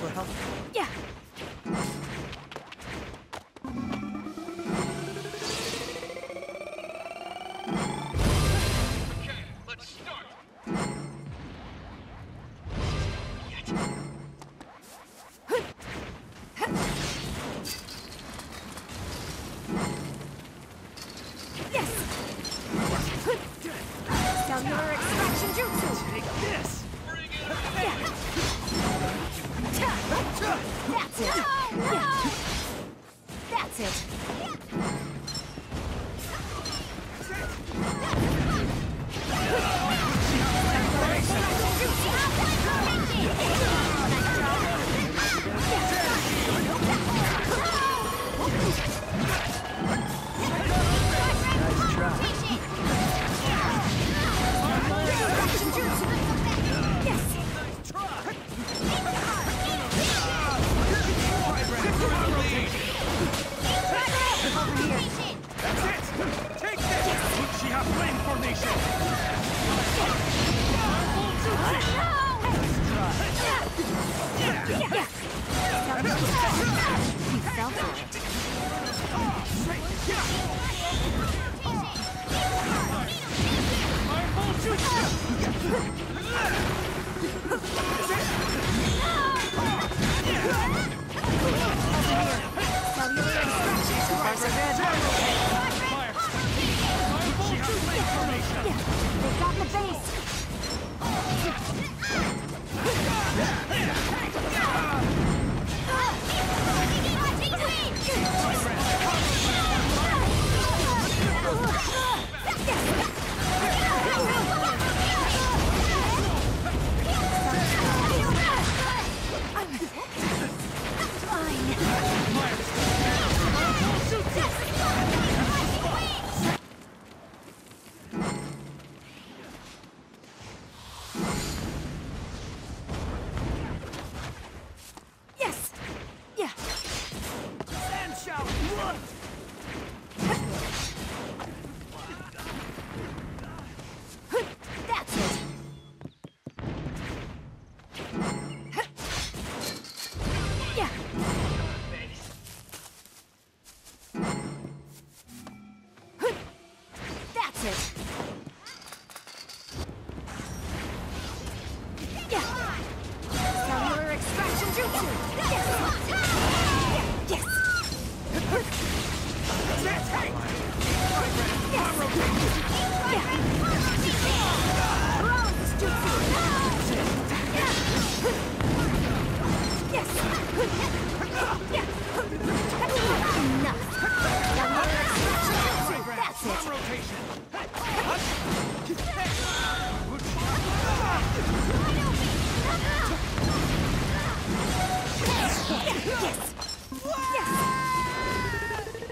for help? Yeah. Okay, let's start. Yes. Cellular extraction jutsu. Take this! Bring it on. Yeah. That's it. Yeah. That's it. Nice try. That's it! Take this! Uchiha Flame Formation! He fell for it. Cellular extraction towards the red. They got the base. Yes. Yeah. And shall run! That's it. Yeah. That's it. Yeah. Cellular extraction jutsu. Yes. Yes. Bronze jutsu. Yes. Yeah. Enough. Cellular extraction jutsu. That's it. Rotation! Yes. Yes.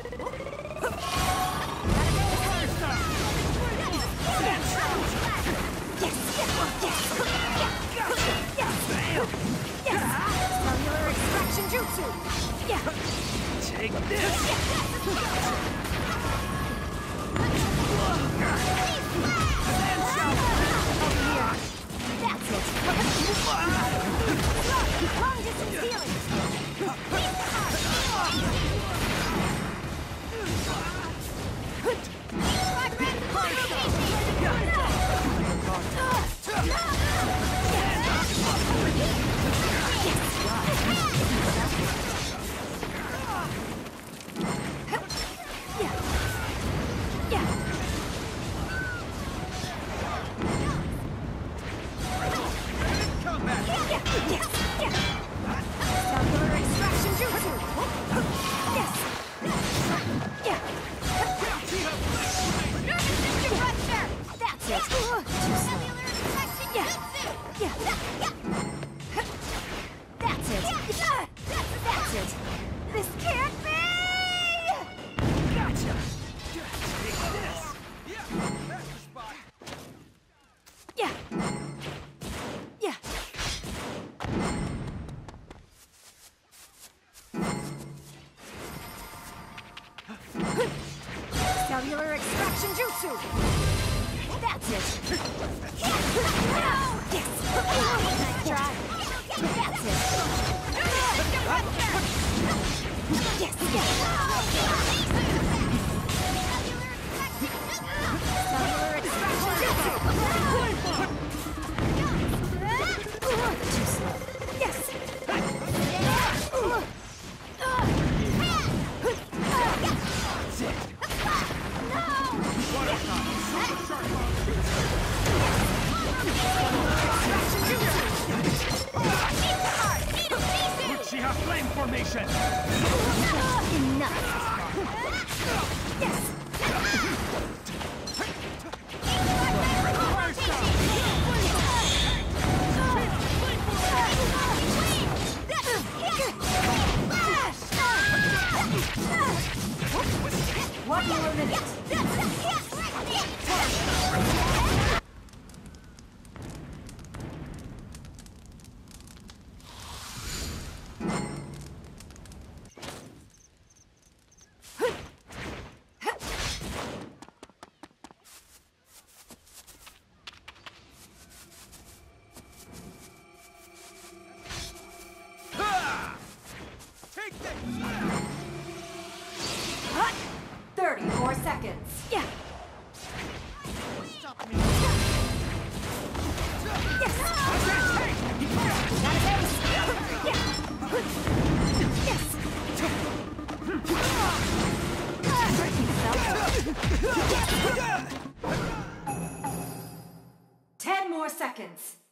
Cellular extraction jutsu. Yeah. Take this! That's it. Long distance healing. Cellular extraction jutsu. Yes. Yeah. That's it. Too slow. Yeah. Yeah. That's it. That's it. This can't be. Gotcha! Take this! Yeah, that's the spot! Yeah. Yeah. Cellular extraction jutsu. That's it. Yes. Nice try. That's it. Too slow. Yes. That's it. Uchiha flame formation! Enough. Yes. One more minute. Take this! 30 more seconds. Yeah. Stop me! Yes. Yeah. Yes. 10 more seconds.